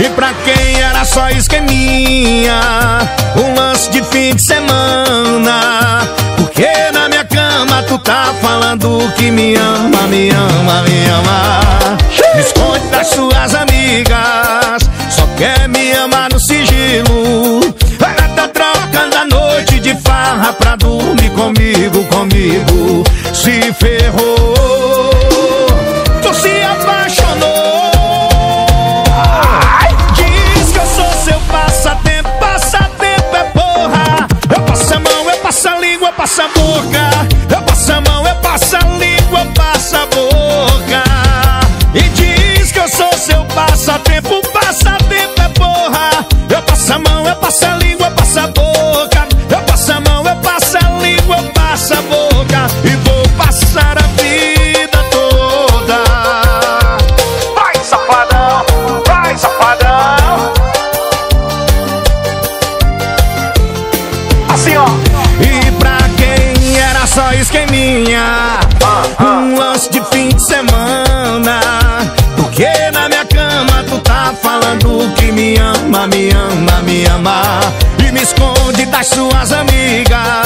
E pra quem era só esqueminha, um lance de fim de semana. Porque na minha cama tu tá falando que me ama, me ama, me ama. Me esconde das suas amigas, só quer me amar no sigilo. Ela tá trocando a noite de farra pra dormir comigo, comigo. Se ferrou, tu se apaixonou. Diz que eu sou seu passatempo, passatempo é porra. Eu passo a mão, eu passo a língua, eu passo a boca. Eu passo a mão, eu passo a língua, eu passo a boca. E diz que eu sou seu passatempo, passatempo é porra. Eu passo a mão, eu passo a língua, eu passo a boca. Eu passo a mão, eu passo a língua, eu passo a boca. E vou passar a vida toda. Vai, safadão, vai, safadão. Assim, ó. E pra quem era só esqueminha, um lance de fim de semana. Porque na minha cama tu tá falando que me ama, me ama, me ama. E me esconde das suas amigas,